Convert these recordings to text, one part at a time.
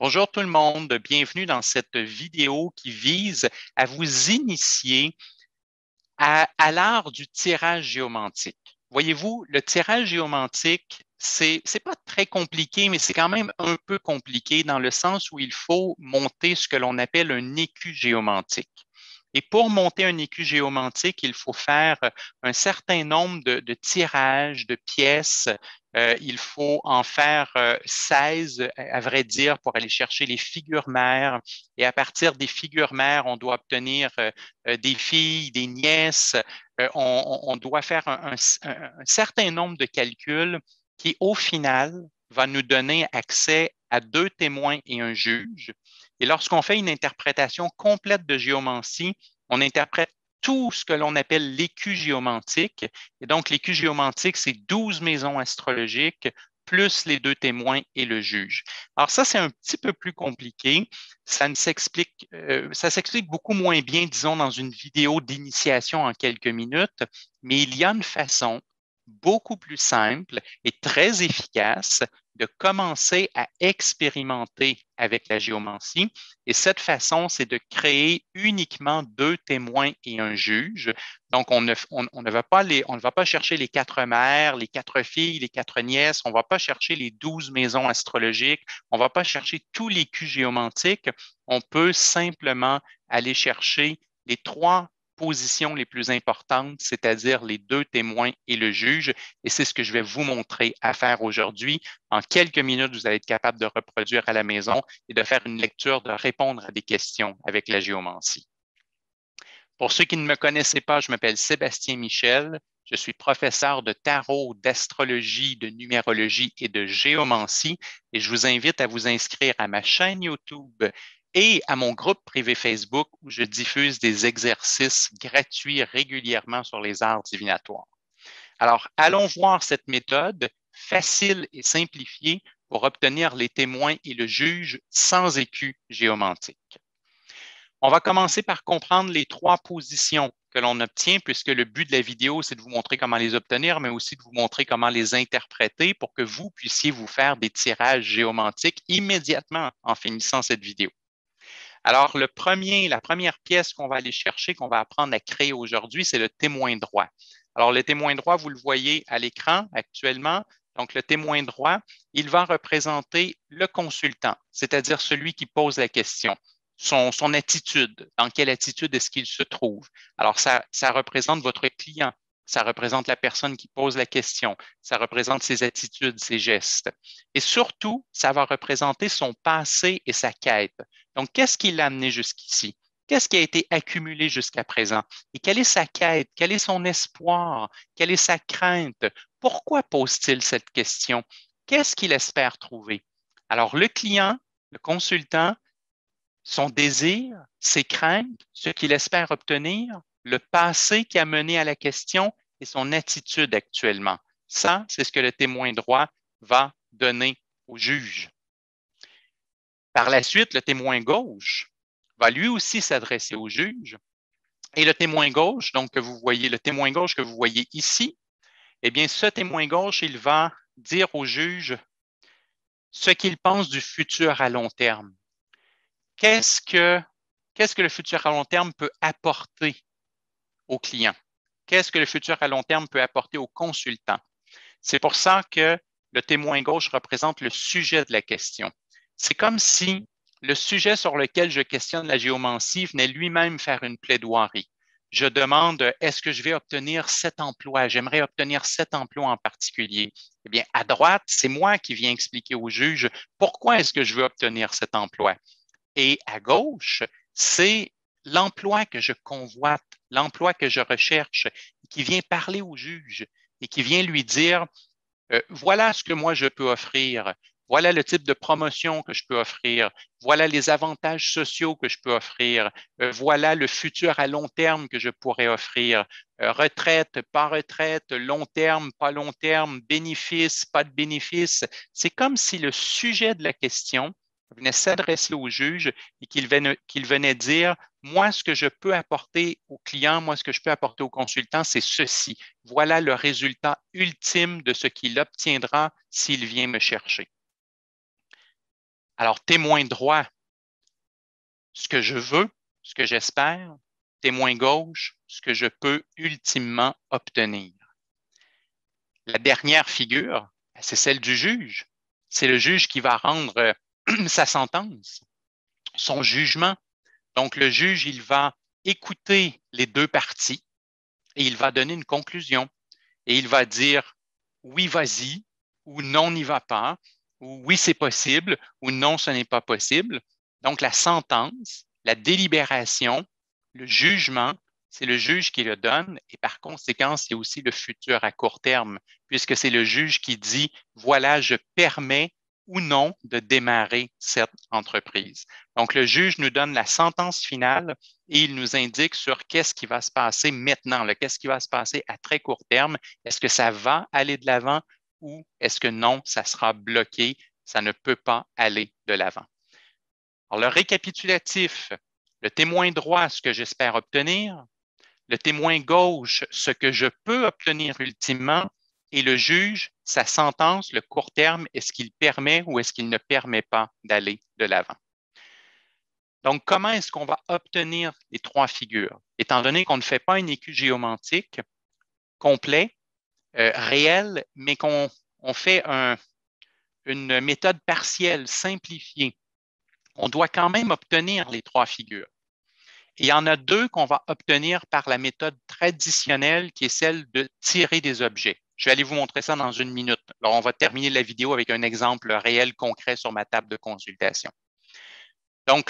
Bonjour tout le monde, bienvenue dans cette vidéo qui vise à vous initier à l'art du tirage géomantique. Voyez-vous, le tirage géomantique, c'est pas très compliqué, mais c'est quand même un peu compliqué dans le sens où il faut monter ce que l'on appelle un écu géomantique. Et pour monter un écu géomantique, il faut faire un certain nombre de tirages, de pièces. Il faut en faire 16, à vrai dire, pour aller chercher les figures mères. Et à partir des figures mères, on doit obtenir des filles, des nièces. On doit faire un certain nombre de calculs qui, au final, va nous donner accès à 2 témoins et un juge. Et lorsqu'on fait une interprétation complète de géomancie, on interprète tout ce que l'on appelle l'écu géomantique. Et donc, l'écu géomantique, c'est 12 maisons astrologiques plus les 2 témoins et le juge. Alors ça, c'est un petit peu plus compliqué. Ça s'explique beaucoup moins bien, disons, dans une vidéo d'initiation en quelques minutes, mais il y a une façon beaucoup plus simple et très efficace de commencer à expérimenter avec la géomancie. Et cette façon, c'est de créer uniquement 2 témoins et un juge. Donc, on ne va pas chercher les 4 mères, les 4 filles, les 4 nièces. On ne va pas chercher les 12 maisons astrologiques. On ne va pas chercher tous les culs géomantiques. On peut simplement aller chercher les 3 positions les plus importantes, c'est-à-dire les 2 témoins et le juge. Et c'est ce que je vais vous montrer à faire aujourd'hui. En quelques minutes, vous allez être capable de reproduire à la maison et de faire une lecture, de répondre à des questions avec la géomancie. Pour ceux qui ne me connaissaient pas, je m'appelle Sébastien Michel. Je suis professeur de tarot, d'astrologie, de numérologie et de géomancie et je vous invite à vous inscrire à ma chaîne YouTube et à mon groupe privé Facebook où je diffuse des exercices gratuits régulièrement sur les arts divinatoires. Alors, allons voir cette méthode facile et simplifiée pour obtenir les témoins et le juge sans écu géomantique. On va commencer par comprendre les 3 positions que l'on obtient, puisque le but de la vidéo, c'est de vous montrer comment les obtenir, mais aussi de vous montrer comment les interpréter pour que vous puissiez vous faire des tirages géomantiques immédiatement en finissant cette vidéo. Alors, la première pièce qu'on va aller chercher, qu'on va apprendre à créer aujourd'hui, c'est le témoin droit. Alors, le témoin droit, vous le voyez à l'écran actuellement. Donc, le témoin droit, il va représenter le consultant, c'est-à-dire celui qui pose la question. Son attitude, dans quelle attitude est-ce qu'il se trouve? Alors, ça représente votre client, ça représente la personne qui pose la question, ça représente ses attitudes, ses gestes. Et surtout, ça va représenter son passé et sa quête. Donc, qu'est-ce qui l'a amené jusqu'ici? Qu'est-ce qui a été accumulé jusqu'à présent? Et quelle est sa quête? Quel est son espoir? Quelle est sa crainte? Pourquoi pose-t-il cette question? Qu'est-ce qu'il espère trouver? Alors, le client, le consultant, son désir, ses craintes, ce qu'il espère obtenir, le passé qui a mené à la question et son attitude actuellement. Ça, c'est ce que le témoin droit va donner au juge. Par la suite, le témoin gauche va lui aussi s'adresser au juge. Et le témoin gauche, donc que vous voyez, le témoin gauche que vous voyez ici, eh bien, ce témoin gauche, il va dire au juge ce qu'il pense du futur à long terme. Qu'est-ce que le futur à long terme peut apporter au client? Qu'est-ce que le futur à long terme peut apporter au consultant? C'est pour ça que le témoin gauche représente le sujet de la question. C'est comme si le sujet sur lequel je questionne la géomancie venait lui-même faire une plaidoirie. Je demande, est-ce que je vais obtenir cet emploi? J'aimerais obtenir cet emploi en particulier. Eh bien, à droite, c'est moi qui viens expliquer au juge pourquoi est-ce que je veux obtenir cet emploi. Et à gauche, c'est l'emploi que je convoite, l'emploi que je recherche, qui vient parler au juge et qui vient lui dire, voilà ce que moi je peux offrir, voilà le type de promotion que je peux offrir, voilà les avantages sociaux que je peux offrir, voilà le futur à long terme que je pourrais offrir, retraite, pas retraite, long terme, pas long terme, bénéfice, pas de bénéfice. C'est comme si le sujet de la question venait s'adresser au juge et qu'il venait dire, moi, ce que je peux apporter au client, moi, ce que je peux apporter au consultant, c'est ceci. Voilà le résultat ultime de ce qu'il obtiendra s'il vient me chercher. Alors, témoin droit, ce que je veux, ce que j'espère. Témoin gauche, ce que je peux ultimement obtenir. La dernière figure, c'est celle du juge. C'est le juge qui va rendre sa sentence, son jugement. Donc, le juge, il va écouter les deux parties et il va donner une conclusion. Et il va dire oui, vas-y, ou non, n'y va pas, ou oui, c'est possible, ou non, ce n'est pas possible. Donc, la sentence, la délibération, le jugement, c'est le juge qui le donne et par conséquent, c'est aussi le futur à court terme, puisque c'est le juge qui dit, voilà, je permets ou non de démarrer cette entreprise. Donc, le juge nous donne la sentence finale et il nous indique sur qu'est-ce qui va se passer maintenant, qu'est-ce qui va se passer à très court terme. Est-ce que ça va aller de l'avant ou est-ce que non, ça sera bloqué, ça ne peut pas aller de l'avant? Alors, le récapitulatif, le témoin droit, ce que j'espère obtenir, le témoin gauche, ce que je peux obtenir ultimement, et le juge, sa sentence, le court terme, est-ce qu'il permet ou est-ce qu'il ne permet pas d'aller de l'avant? Donc, comment est-ce qu'on va obtenir les trois figures? Étant donné qu'on ne fait pas un écu géomantique complet, réel, mais qu'on fait une méthode partielle, simplifiée, on doit quand même obtenir les trois figures. Et il y en a deux qu'on va obtenir par la méthode traditionnelle qui est celle de tirer des objets. Je vais aller vous montrer ça dans une minute. Alors, on va terminer la vidéo avec un exemple réel concret sur ma table de consultation. Donc,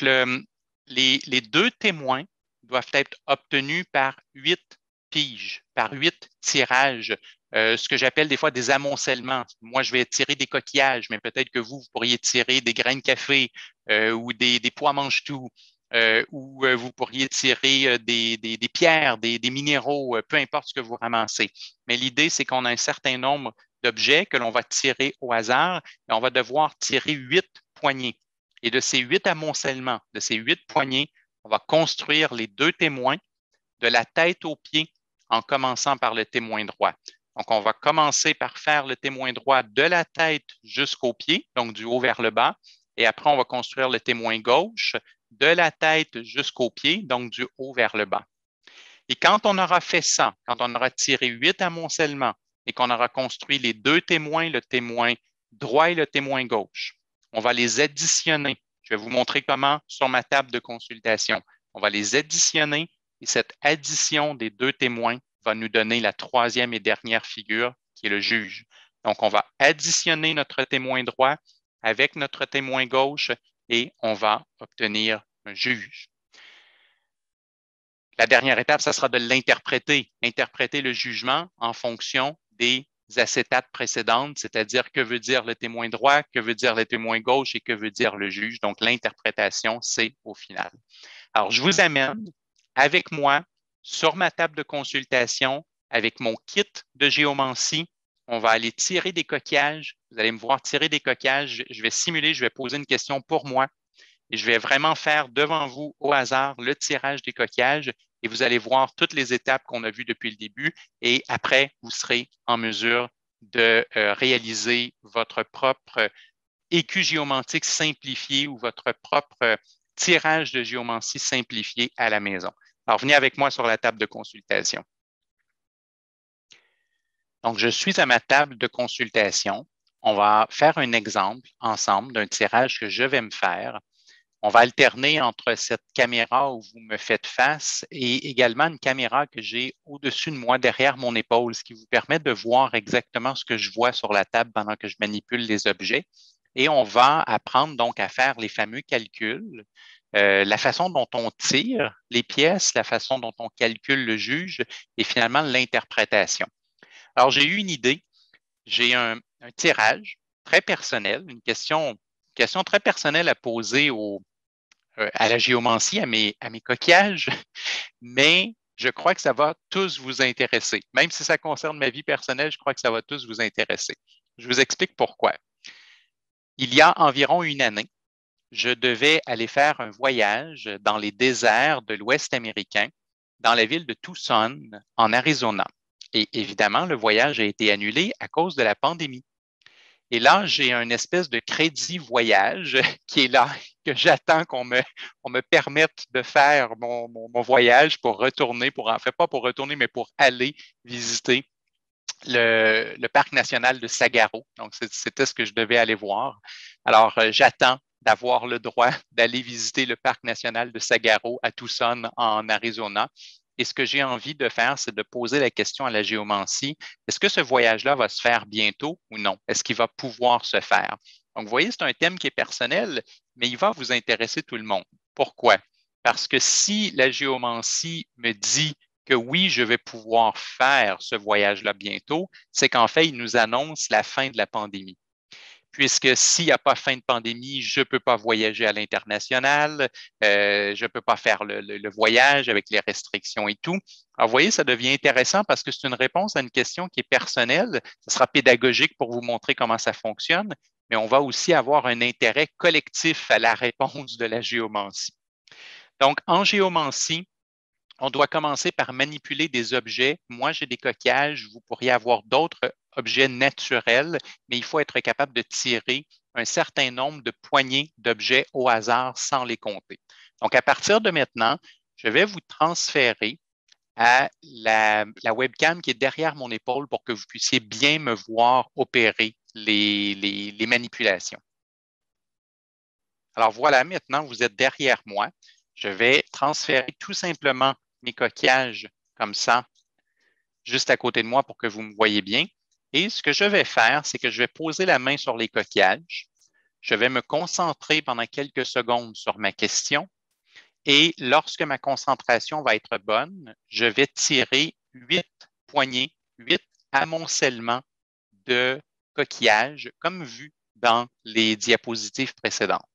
les deux témoins doivent être obtenus par 8 piges, par 8 tirages, ce que j'appelle des fois des amoncellements. Moi, je vais tirer des coquillages, mais peut-être que vous pourriez tirer des grains de café ou des pois mange-tout. Ou vous pourriez tirer des pierres, des minéraux, peu importe ce que vous ramassez. Mais l'idée, c'est qu'on a un certain nombre d'objets que l'on va tirer au hasard et on va devoir tirer 8 poignées. Et de ces 8 amoncellements, de ces 8 poignées, on va construire les deux témoins de la tête aux pieds en commençant par le témoin droit. Donc, on va commencer par faire le témoin droit de la tête jusqu'aux pieds, donc du haut vers le bas. Et après, on va construire le témoin gauche de la tête jusqu'aux pieds, donc du haut vers le bas. Et quand on aura fait ça, quand on aura tiré 8 amoncellements et qu'on aura construit les deux témoins, le témoin droit et le témoin gauche, on va les additionner. Je vais vous montrer comment sur ma table de consultation. On va les additionner et cette addition des deux témoins va nous donner la troisième et dernière figure qui est le juge. Donc, on va additionner notre témoin droit avec notre témoin gauche et on va obtenir un juge. La dernière étape, ça sera de l'interpréter, interpréter le jugement en fonction des acétates précédentes, c'est-à-dire que veut dire le témoin droit, que veut dire le témoin gauche et que veut dire le juge. Donc, l'interprétation, c'est au final. Alors, je vous amène avec moi sur ma table de consultation avec mon kit de géomancie. On va aller tirer des coquillages. Vous allez me voir tirer des coquillages. Je vais simuler, je vais poser une question pour moi. Et je vais vraiment faire devant vous au hasard le tirage des coquillages et vous allez voir toutes les étapes qu'on a vues depuis le début et après, vous serez en mesure de réaliser votre propre écu géomantique simplifié ou votre propre tirage de géomancie simplifié à la maison. Alors, venez avec moi sur la table de consultation. Donc, je suis à ma table de consultation. On va faire un exemple ensemble d'un tirage que je vais me faire. On va alterner entre cette caméra où vous me faites face et également une caméra que j'ai au-dessus de moi, derrière mon épaule, ce qui vous permet de voir exactement ce que je vois sur la table pendant que je manipule les objets. Et on va apprendre donc à faire les fameux calculs, la façon dont on tire les pièces, la façon dont on calcule le juge et finalement l'interprétation. Alors, j'ai eu une idée, j'ai un tirage très personnel, une question très personnelle à poser à la géomancie, à mes coquillages, mais je crois que ça va tous vous intéresser. Même si ça concerne ma vie personnelle, je crois que ça va tous vous intéresser. Je vous explique pourquoi. Il y a environ une année, je devais aller faire un voyage dans les déserts de l'Ouest américain, dans la ville de Tucson, en Arizona. Et évidemment, le voyage a été annulé à cause de la pandémie. Et là, j'ai une espèce de crédit voyage qui est là, que j'attends on me permette de faire mon voyage pour retourner, en fait, pas pour retourner, mais pour aller visiter le parc national de Sagaro. Donc, c'était ce que je devais aller voir. Alors, j'attends d'avoir le droit d'aller visiter le parc national de Sagaro à Tucson, en Arizona. Et ce que j'ai envie de faire, c'est de poser la question à la géomancie, est-ce que ce voyage-là va se faire bientôt ou non? Est-ce qu'il va pouvoir se faire? Donc, vous voyez, c'est un thème qui est personnel, mais il va vous intéresser tout le monde. Pourquoi? Parce que si la géomancie me dit que oui, je vais pouvoir faire ce voyage-là bientôt, c'est qu'en fait, il nous annonce la fin de la pandémie. Puisque s'il n'y a pas fin de pandémie, je ne peux pas voyager à l'international, je ne peux pas faire le voyage avec les restrictions et tout. Alors, vous voyez, ça devient intéressant parce que c'est une réponse à une question qui est personnelle. Ce sera pédagogique pour vous montrer comment ça fonctionne, mais on va aussi avoir un intérêt collectif à la réponse de la géomancie. Donc, en géomancie, on doit commencer par manipuler des objets. Moi, j'ai des coquillages. Vous pourriez avoir d'autres objets naturels, mais il faut être capable de tirer un certain nombre de poignées d'objets au hasard sans les compter. Donc, à partir de maintenant, je vais vous transférer à la webcam qui est derrière mon épaule pour que vous puissiez bien me voir opérer les manipulations. Alors voilà, maintenant, vous êtes derrière moi. Je vais transférer tout simplement mes coquillages comme ça, juste à côté de moi pour que vous me voyez bien. Et ce que je vais faire, c'est que je vais poser la main sur les coquillages. Je vais me concentrer pendant quelques secondes sur ma question. Et lorsque ma concentration va être bonne, je vais tirer 8 poignées, 8 amoncellements de coquillages, comme vu dans les diapositives précédentes.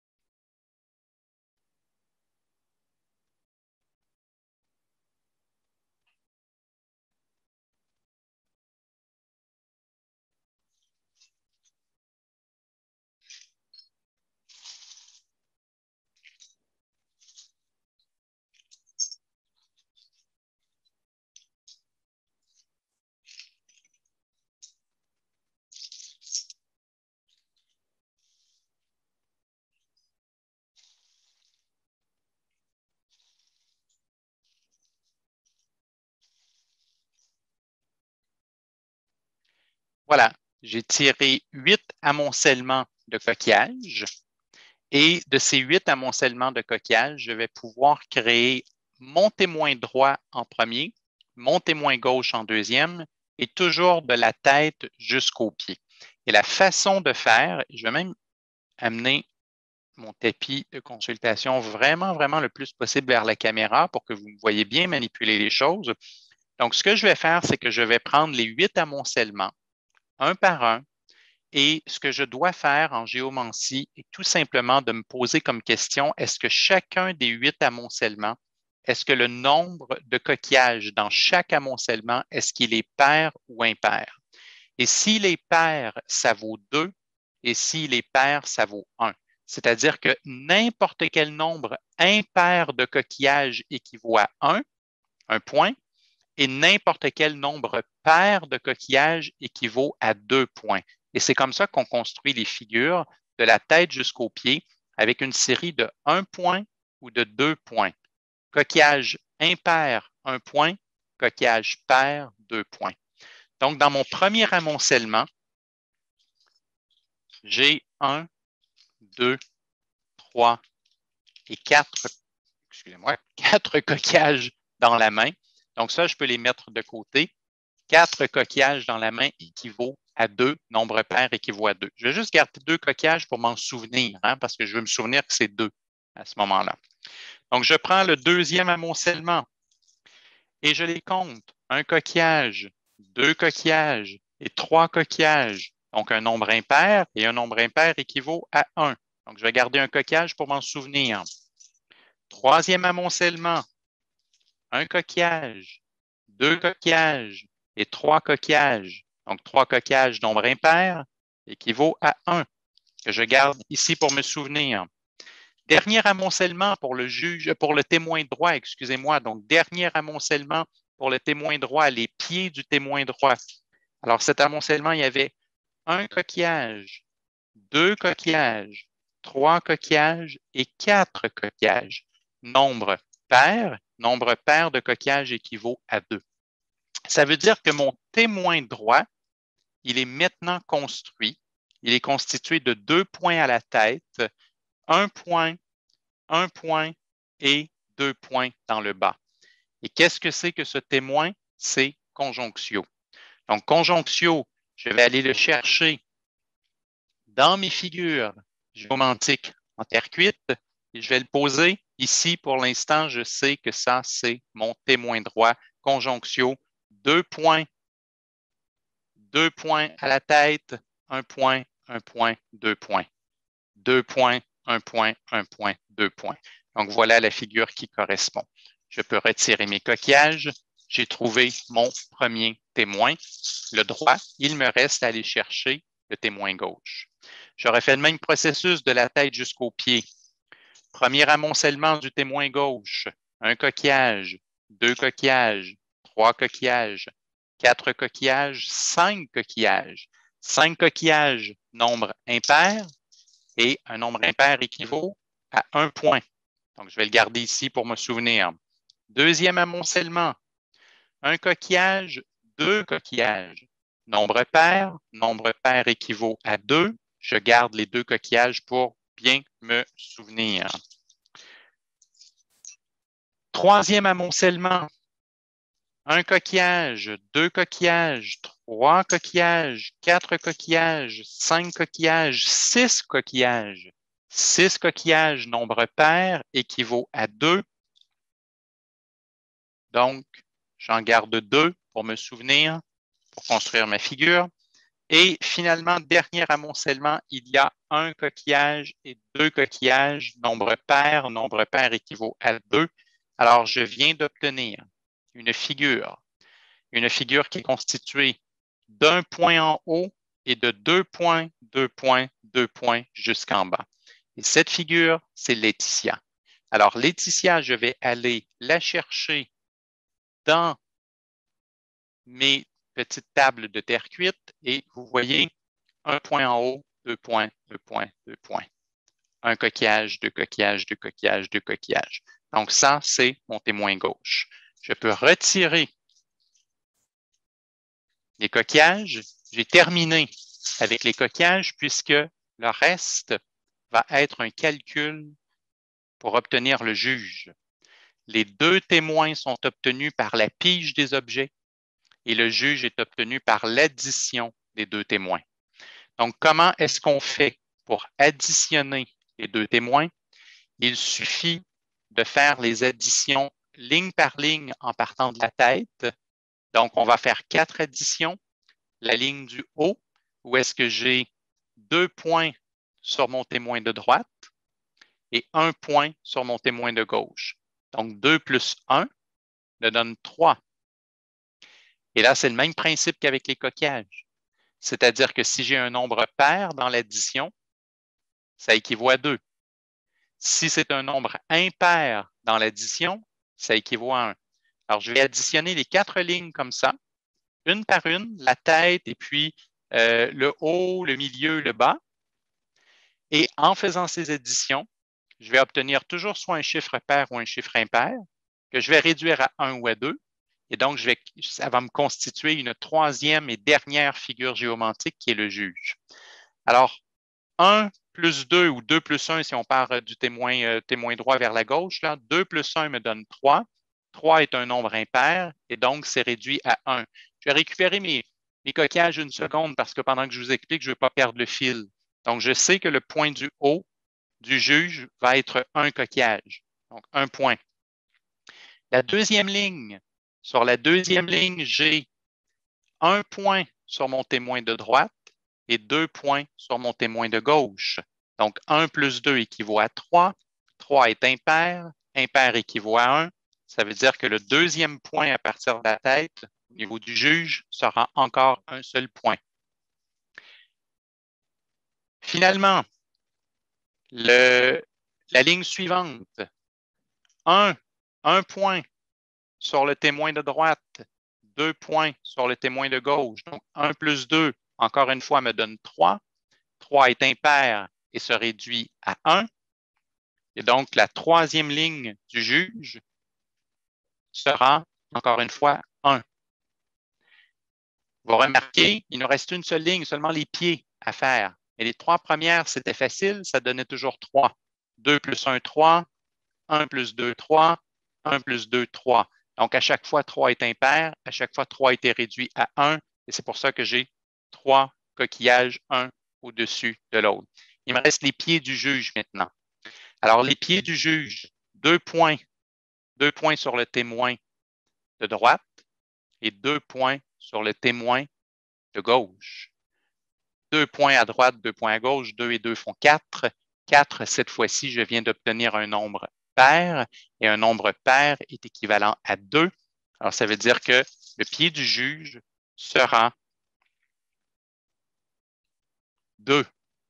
Voilà, j'ai tiré 8 amoncellements de coquillages et de ces 8 amoncellements de coquillages, je vais pouvoir créer mon témoin droit en premier, mon témoin gauche en deuxième et toujours de la tête jusqu'aux pieds. Et la façon de faire, je vais même amener mon tapis de consultation vraiment, vraiment le plus possible vers la caméra pour que vous me voyez bien manipuler les choses. Donc, ce que je vais faire, c'est que je vais prendre les 8 amoncellements un par un. Et ce que je dois faire en géomancie est tout simplement de me poser comme question, est-ce que chacun des 8 amoncellements, est-ce que le nombre de coquillages dans chaque amoncellement, est-ce qu'il est pair ou impair? Et s'il est pair, ça vaut 2, et s'il est pair, ça vaut 1. C'est-à-dire que n'importe quel nombre impair de coquillages équivaut à 1 point, et n'importe quel nombre pair de coquillages équivaut à 2 points. Et c'est comme ça qu'on construit les figures de la tête jusqu'aux pieds avec une série de 1 point ou de 2 points. Coquillage impair, 1 point. Coquillage pair, 2 points. Donc, dans mon premier amoncellement, j'ai 1, 2, 3 et 4, excusez-moi, 4 coquillages dans la main. Donc, ça, je peux les mettre de côté. 4 coquillages dans la main équivaut à 2, nombre pair équivaut à 2. Je vais juste garder 2 coquillages pour m'en souvenir, parce que je veux me souvenir que c'est 2 à ce moment-là. Donc, je prends le deuxième amoncellement et je les compte. Un coquillage, 2 coquillages et 3 coquillages. Donc, un nombre impair et un nombre impair équivaut à 1. Donc, je vais garder un coquillage pour m'en souvenir. Troisième amoncellement, un coquillage, 2 coquillages et 3 coquillages. Donc, 3 coquillages, nombre impair, équivaut à 1, que je garde ici pour me souvenir. Dernier amoncellement pour le juge, pour le témoin droit, excusez-moi. Donc, dernier amoncellement pour le témoin droit, les pieds du témoin droit. Alors, cet amoncellement, il y avait un coquillage, 2 coquillages, 3 coquillages et 4 coquillages. Nombre pair de coquillages équivaut à 2. Ça veut dire que mon témoin droit, il est maintenant construit. Il est constitué de 2 points à la tête, 1 point et 2 points dans le bas. Et qu'est-ce que c'est que ce témoin? C'est conjonctio. Donc, conjonctio, je vais aller le chercher dans mes figures géomantiques en terre cuite et je vais le poser ici. Pour l'instant, je sais que ça, c'est mon témoin droit, conjonctio, 2 points à la tête, 1 point, 2 points. 2 points, 1 point, 2 points. Donc, voilà la figure qui correspond. Je peux retirer mes coquillages. J'ai trouvé mon premier témoin, le droit. Il me reste à aller chercher le témoin gauche. J'aurais fait le même processus de la tête jusqu'au pied. Premier amoncellement du témoin gauche, un coquillage, 2 coquillages, 3 coquillages, 4 coquillages, 5 coquillages. 5 coquillages, nombre impair, et un nombre impair équivaut à 1 point. Donc, je vais le garder ici pour me souvenir. Deuxième amoncellement, un coquillage, 2 coquillages. Nombre pair équivaut à 2. Je garde les 2 coquillages pour bien me souvenir. Troisième amoncellement, un coquillage, 2 coquillages, 3 coquillages, 4 coquillages, 5 coquillages, 6 coquillages. 6 coquillages, nombre pair, équivaut à 2. Donc, j'en garde 2 pour me souvenir, pour construire ma figure. Et finalement, dernier amoncellement, il y a un coquillage et 2 coquillages, nombre pair équivaut à 2. Alors, je viens d'obtenir une figure qui est constituée d'un point en haut et de 2 points, 2 points, 2 points jusqu'en bas. Et cette figure, c'est Laetitia. Alors, Laetitia, je vais aller la chercher dans mes petites tables de terre cuite et vous voyez un point en haut, 2 points, 2 points, 2 points. Un coquillage, 2 coquillages, 2 coquillages, 2 coquillages. Donc, ça, c'est mon témoin gauche. Je peux retirer les coquillages. J'ai terminé avec les coquillages puisque le reste va être un calcul pour obtenir le juge. Les 2 témoins sont obtenus par la pige des objets et le juge est obtenu par l'addition des 2 témoins. Donc, comment est-ce qu'on fait pour additionner les 2 témoins? Il suffit de faire les additions ligne par ligne en partant de la tête. Donc, on va faire 4 additions. La ligne du haut, où est-ce que j'ai 2 points sur mon témoin de droite et 1 point sur mon témoin de gauche. Donc, 2 plus 1 me donne 3. Et là, c'est le même principe qu'avec les coquillages. C'est-à-dire que si j'ai un nombre pair dans l'addition, ça équivaut à 2. Si c'est un nombre impair dans l'addition, ça équivaut à 1. Alors, je vais additionner les 4 lignes comme ça, une par une, la tête et puis le haut, le milieu, le bas. Et en faisant ces additions, je vais obtenir toujours soit un chiffre pair ou un chiffre impair que je vais réduire à 1 ou à 2. Et donc, ça va me constituer une troisième et dernière figure géomantique qui est le juge. Alors, 1 plus 2 ou 2 plus 1, si on part du témoin droit vers la gauche, là, 2 plus 1 me donne 3. 3 est un nombre impair et donc c'est réduit à 1. Je vais récupérer mes coquillages une seconde parce que pendant que je vous explique, je ne veux pas perdre le fil. Donc, je sais que le point du haut du juge va être un coquillage, donc 1 point. La deuxième ligne, sur la deuxième ligne, j'ai 1 point sur mon témoin de droite et 2 points sur mon témoin de gauche. Donc, 1 plus 2 équivaut à 3. 3 est impair. Impair équivaut à 1. Ça veut dire que le deuxième point à partir de la tête, au niveau du juge, sera encore un seul point. Finalement, la ligne suivante, 1 point sur le témoin de droite, 2 points sur le témoin de gauche. Donc, 1 plus 2, encore une fois, me donne 3. 3 est impair et se réduit à 1. Et donc, la troisième ligne du juge sera, encore une fois, 1. Vous remarquez, il nous reste une seule ligne, seulement les pieds à faire. Et les 3 premières, c'était facile, ça donnait toujours 3. 2 plus 1, 3. 1 plus 2, 3. 1 plus 2, 3. Donc, à chaque fois, 3 est impair. À chaque fois, 3 a été réduit à 1. Et c'est pour ça que j'ai 3 coquillages, un au-dessus de l'autre. Il me reste les pieds du juge maintenant. Alors, les pieds du juge, 2 points. 2 points sur le témoin de droite et 2 points sur le témoin de gauche. 2 points à droite, 2 points à gauche, 2 et 2 font 4. 4, cette fois-ci, je viens d'obtenir un nombre pair et un nombre pair est équivalent à 2. Alors, ça veut dire que le pied du juge sera 2.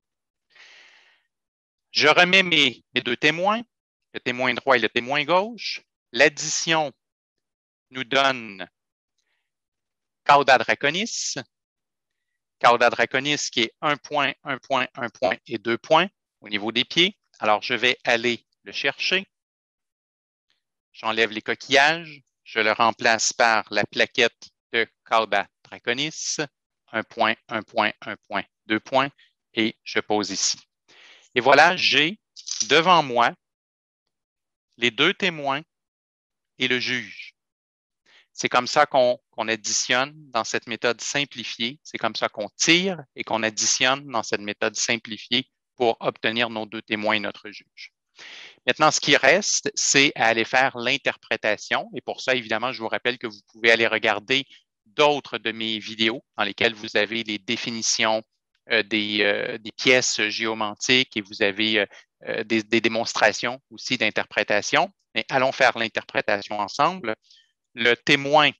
Je remets mes 2 témoins, le témoin droit et le témoin gauche. L'addition nous donne cauda draconis. Cauda draconis qui est 1 point, 1 point, 1 point et 2 points au niveau des pieds. Alors, je vais aller le chercher. J'enlève les coquillages. Je le remplace par la plaquette de cauda draconis. 1 point, 1 point, 1 point, 2 points. Et je pose ici. Et voilà, j'ai devant moi les 2 témoins et le juge. C'est comme ça qu'on additionne dans cette méthode simplifiée. C'est comme ça qu'on tire et qu'on additionne dans cette méthode simplifiée pour obtenir nos 2 témoins et notre juge. Maintenant, ce qui reste, c'est à aller faire l'interprétation. Et pour ça, évidemment, je vous rappelle que vous pouvez aller regarder d'autres de mes vidéos dans lesquelles vous avez les définitions des pièces géomantiques et vous avez des démonstrations aussi d'interprétation. Mais allons faire l'interprétation ensemble. Le témoin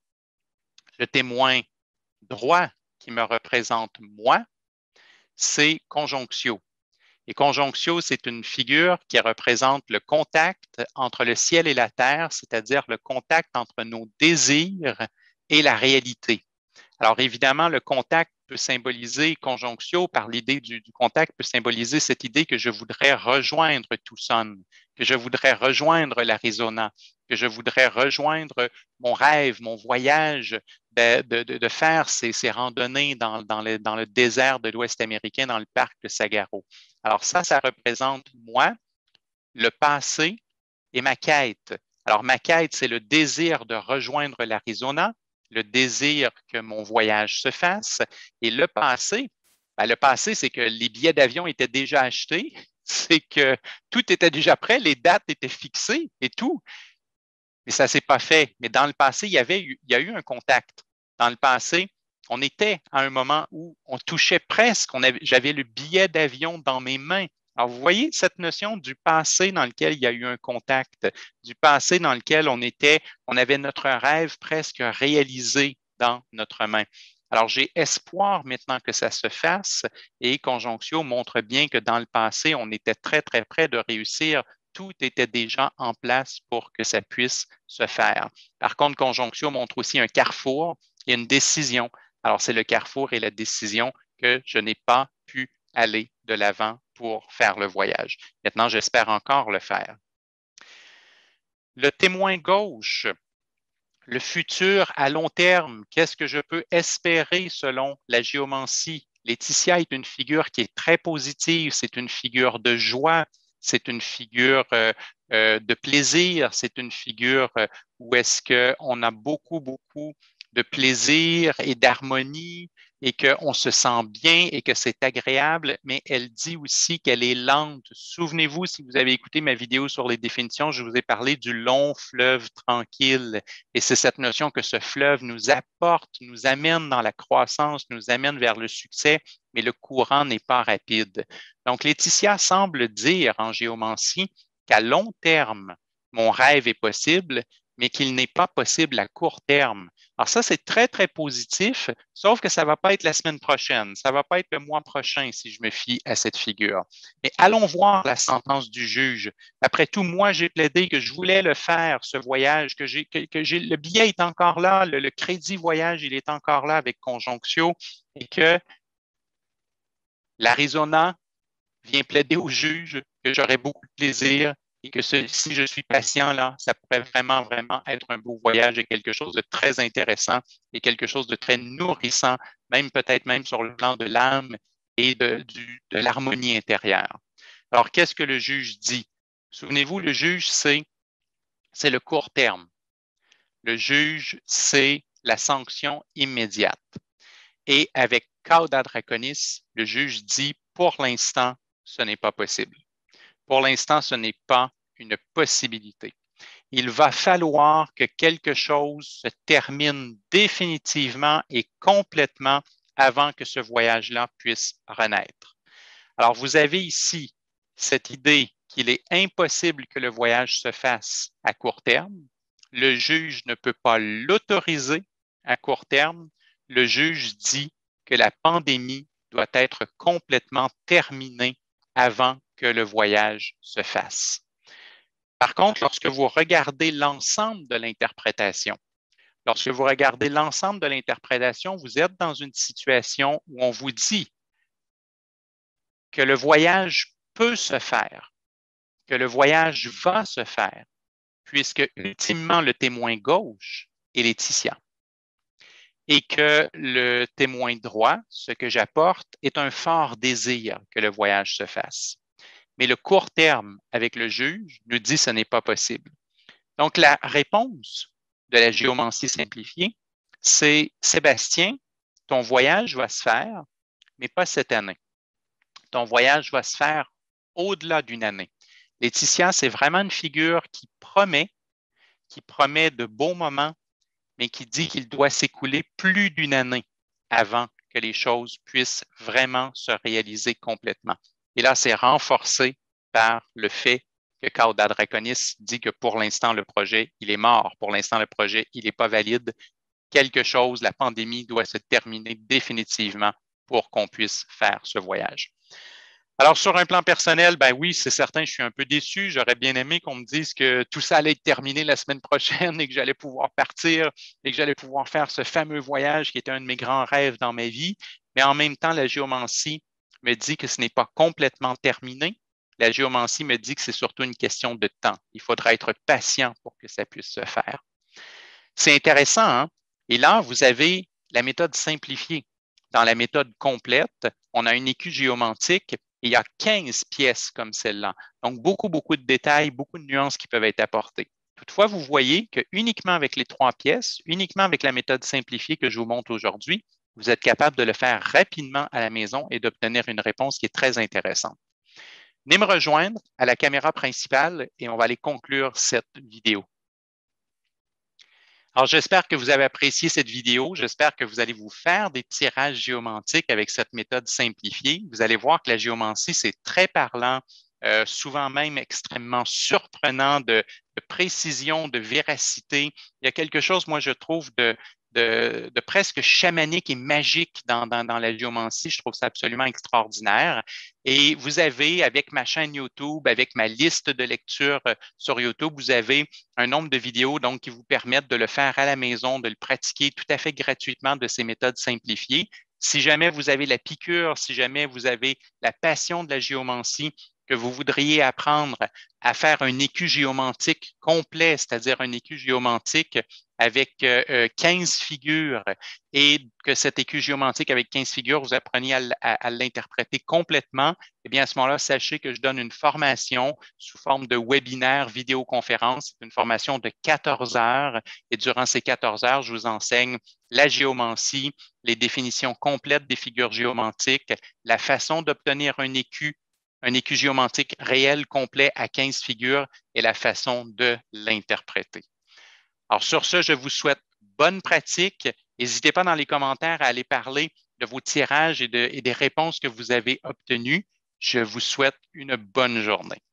droit qui me représente moi, c'est conjonctio. Et conjonctio, c'est une figure qui représente le contact entre le ciel et la terre, c'est-à-dire le contact entre nos désirs et la réalité. Alors, évidemment, le contact peut symboliser, conjonctio, par l'idée du contact, peut symboliser cette idée que je voudrais rejoindre Tucson, que je voudrais rejoindre l'Arizona, que je voudrais rejoindre mon rêve, mon voyage, de faire ces randonnées dans le désert de l'Ouest américain, dans le parc de Sagaro. Alors ça représente moi, le passé et ma quête. Alors ma quête, c'est le désir de rejoindre l'Arizona, le désir que mon voyage se fasse. Et le passé, c'est que les billets d'avion étaient déjà achetés, c'est que tout était déjà prêt, les dates étaient fixées et tout. Mais ça ne s'est pas fait. Mais dans le passé, il y a eu un contact. Dans le passé, on était à un moment où on touchait presque, j'avais le billet d'avion dans mes mains. Alors, vous voyez cette notion du passé dans lequel il y a eu un contact, du passé dans lequel on avait notre rêve presque réalisé dans notre main. Alors, j'ai espoir maintenant que ça se fasse et Conjonctio montre bien que dans le passé, on était très, très près de réussir. Tout était déjà en place pour que ça puisse se faire. Par contre, Conjonctio montre aussi un carrefour et une décision. Alors, c'est le carrefour et la décision que je n'ai pas pu aller de l'avant pour faire le voyage. Maintenant, j'espère encore le faire. Le témoin gauche, le futur à long terme, qu'est-ce que je peux espérer selon la géomancie? Laetitia est une figure qui est très positive, c'est une figure de joie, c'est une figure de plaisir, c'est une figure où est-ce qu'on a beaucoup, beaucoup de plaisir et d'harmonie et qu'on se sent bien et que c'est agréable, mais elle dit aussi qu'elle est lente. Souvenez-vous, si vous avez écouté ma vidéo sur les définitions, je vous ai parlé du long fleuve tranquille. Et c'est cette notion que ce fleuve nous apporte, nous amène dans la croissance, nous amène vers le succès, mais le courant n'est pas rapide. Donc, Laetitia semble dire en géomancie qu'à long terme, mon rêve est possible, mais qu'il n'est pas possible à court terme. Alors ça, c'est très, très positif, sauf que ça ne va pas être la semaine prochaine, ça ne va pas être le mois prochain si je me fie à cette figure. Mais allons voir la sentence du juge. Après tout, moi, j'ai plaidé que je voulais le faire, ce voyage, le billet est encore là, le crédit voyage, il est encore là avec Conjonctio et que L'Arizona vient plaider au juge que j'aurais beaucoup de plaisir et que si je suis patient, là, ça pourrait vraiment, vraiment être un beau voyage et quelque chose de très intéressant et quelque chose de très nourrissant, même peut-être même sur le plan de l'âme et de l'harmonie intérieure. Alors, qu'est-ce que le juge dit? Souvenez-vous, le juge, c'est le court terme. Le juge, c'est la sanction immédiate. Et avec Cauda Draconis, le juge dit, pour l'instant, ce n'est pas possible. Pour l'instant, ce n'est pas une possibilité. Il va falloir que quelque chose se termine définitivement et complètement avant que ce voyage-là puisse renaître. Alors, vous avez ici cette idée qu'il est impossible que le voyage se fasse à court terme. Le juge ne peut pas l'autoriser à court terme. Le juge dit que la pandémie doit être complètement terminée avant que le voyage se fasse. Par contre, lorsque vous regardez l'ensemble de l'interprétation, vous êtes dans une situation où on vous dit que le voyage peut se faire, que le voyage va se faire, puisque ultimement le témoin gauche est Laetitia et que le témoin droit, ce que j'apporte, est un fort désir que le voyage se fasse. Mais le court terme avec le juge nous dit que ce n'est pas possible. Donc, la réponse de la géomancie simplifiée, c'est Sébastien, ton voyage va se faire, mais pas cette année. Ton voyage va se faire au-delà d'une année. Laetitia, c'est vraiment une figure qui promet de beaux moments, mais qui dit qu'il doit s'écouler plus d'une année avant que les choses puissent vraiment se réaliser complètement. Et là, c'est renforcé par le fait que Cauda Draconis dit que pour l'instant, le projet, il est mort. Pour l'instant, le projet, il n'est pas valide. Quelque chose, la pandémie doit se terminer définitivement pour qu'on puisse faire ce voyage. Alors, sur un plan personnel, ben oui, c'est certain, je suis un peu déçu. J'aurais bien aimé qu'on me dise que tout ça allait être terminé la semaine prochaine et que j'allais pouvoir partir et que j'allais pouvoir faire ce fameux voyage qui était un de mes grands rêves dans ma vie. Mais en même temps, la géomancie me dit que ce n'est pas complètement terminé. La géomancie me dit que c'est surtout une question de temps. Il faudra être patient pour que ça puisse se faire. C'est intéressant, hein? Et là, vous avez la méthode simplifiée. Dans la méthode complète, on a une écu géomantique et il y a 15 pièces comme celle-là. Donc, beaucoup de détails, beaucoup de nuances qui peuvent être apportées. Toutefois, vous voyez que uniquement avec les 3 pièces, uniquement avec la méthode simplifiée que je vous montre aujourd'hui, vous êtes capable de le faire rapidement à la maison et d'obtenir une réponse qui est très intéressante. Venez me rejoindre à la caméra principale et on va aller conclure cette vidéo. Alors, j'espère que vous avez apprécié cette vidéo. J'espère que vous allez vous faire des tirages géomantiques avec cette méthode simplifiée. Vous allez voir que la géomancie, c'est très parlant, souvent même extrêmement surprenant de précision, de véracité. Il y a quelque chose, moi, je trouve, de presque chamanique et magique dans la géomancie. Je trouve ça absolument extraordinaire. Et vous avez, avec ma chaîne YouTube, avec ma liste de lecture sur YouTube, vous avez un nombre de vidéos donc, qui vous permettent de le faire à la maison, de le pratiquer tout à fait gratuitement de ces méthodes simplifiées. Si jamais vous avez la piqûre, si jamais vous avez la passion de la géomancie, que vous voudriez apprendre à faire un écu géomantique complet, c'est-à-dire un écu géomantique avec 15 figures et que cet écu géomantique avec 15 figures, vous appreniez à l'interpréter complètement, eh bien, à ce moment-là, sachez que je donne une formation sous forme de webinaire, vidéoconférence, une formation de 14 heures et durant ces 14 heures, je vous enseigne la géomancie, les définitions complètes des figures géomantiques, la façon d'obtenir un écu géomantique réel, complet à 15 figures et la façon de l'interpréter. Alors, sur ce, je vous souhaite bonne pratique. N'hésitez pas dans les commentaires à aller parler de vos tirages et des réponses que vous avez obtenues. Je vous souhaite une bonne journée.